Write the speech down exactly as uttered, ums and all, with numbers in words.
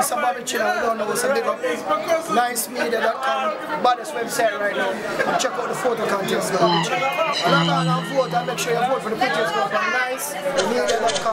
It's a Bobby China, we don't know what's a big up. Nycemedia dot com, baddest website right now. And check out the photo contest. Bobby China. And I'm going to vote and make sure you vote for the prettiest girl from Nycemedia dot com.